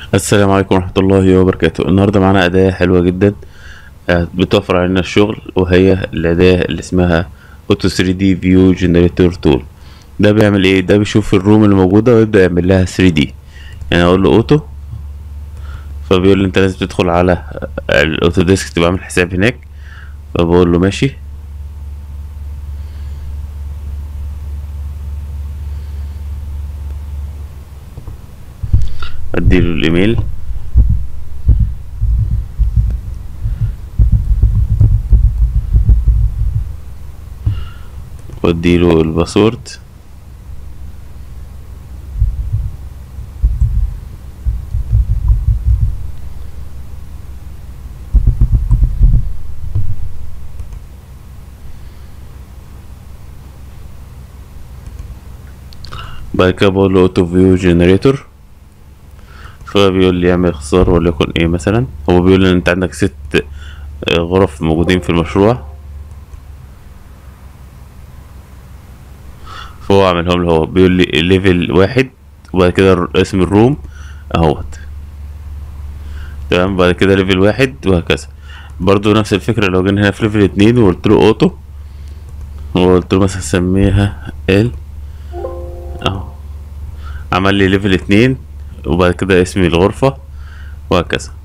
السلام عليكم ورحمة الله وبركاته. النهاردة معانا أداة حلوة جدا، بتوفر علينا الشغل، وهي الأداة اللي اسمها اوتو 3 دي فيو جنريتور تول. ده بيعمل ايه؟ ده بيشوف الروم اللي موجودة ويبدأ يعمل لها 3 دي. يعني اقول له اوتو، فبيقول لي انت لازم تدخل على الاوتو ديسك تبقى عامل حساب هناك. فبقول له ماشي. اديله الايميل، واديله الباسورد. بعد كده بقول له اوتو فيو جنريتور، فبيقول لي اعمل اختصار وليكن ايه مثلا. هو بيقول لي ان انت عندك 6 غرف موجودين في المشروع، فهو عملهم له. هو بيقول لي ليفل 1، وبعد كده اسم الروم اهوت. تمام، بعد كده ليفل 1 وهكذا. برضو نفس الفكرة، لو جينا هنا في ليفل 2 وقلت له اوتو، وقلت له مثلا سميها ال اهو، عمل لي ليفل 2 وبعد كده اسم الغرفة وهكذا.